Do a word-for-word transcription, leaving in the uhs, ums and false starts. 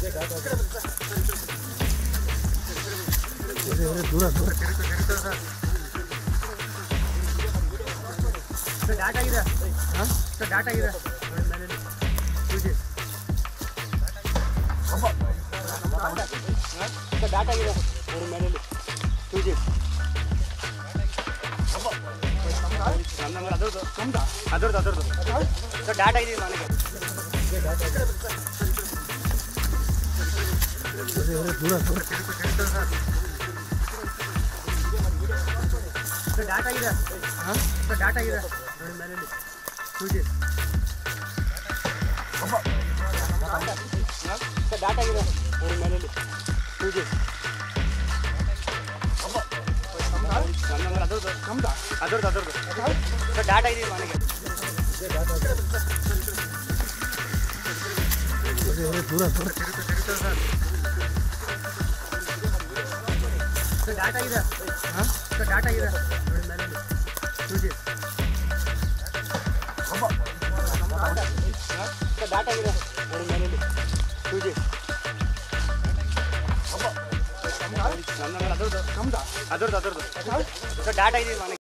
ದೂರ ದೂರ ಡಾಟಾ ಇದೆ ಹಾಂ ಡಾಟಾ ಇದೆ ಡಾಟಾ ಇದೆ ನೋಡಿ ಮೇಲೆ ಟೂ ಜಿ ಅದರದ್ದು ಅದರದ್ದು ಅದರದ್ದು ಸರ್ ಡಾಟಾ ಇದೆ ನನಗೆ ದೂರ ದೂರ ಸರ್ ಡಾಟಾ ಇದೆ ಹಾಂ ಸರ್ ಡಾಟಾ ಇದೆ ನೋಡಿ ಮೇಲೆ ಟೂ ಜಿ ಸರ್ ಡಾಟಾ ಇದೆ ನೋಡಿ ಮೇಲೆ ಟೂ ಜಿ ಅದರದ್ದು ನಮ್ದು ಅದರದ್ದು ಅದರದ್ದು ಸರ್ ಡಾಟಾ ಇದೆ ನನಗೆ ದೂರ ದೂರ ಸರ್ ಡಾಟಾ ಇದೆ ಹಾಂ ಸರ್ ಡಾಟಾ ಇದೆ ನೋಡಿ ಮೇಲೆ ಟೂ ಜಿ ಸರ್ ಡಾಟಾ ಇದೆ ನೋಡಿ ಮೇಲೆ ಟೂ ಜಿ ಅದರದ್ದು ನಮ್ದು ಅದರದ್ದು ಅದರದ್ದು ಸರ್ ಡಾಟಾ ಇದೆ ನನಗೆ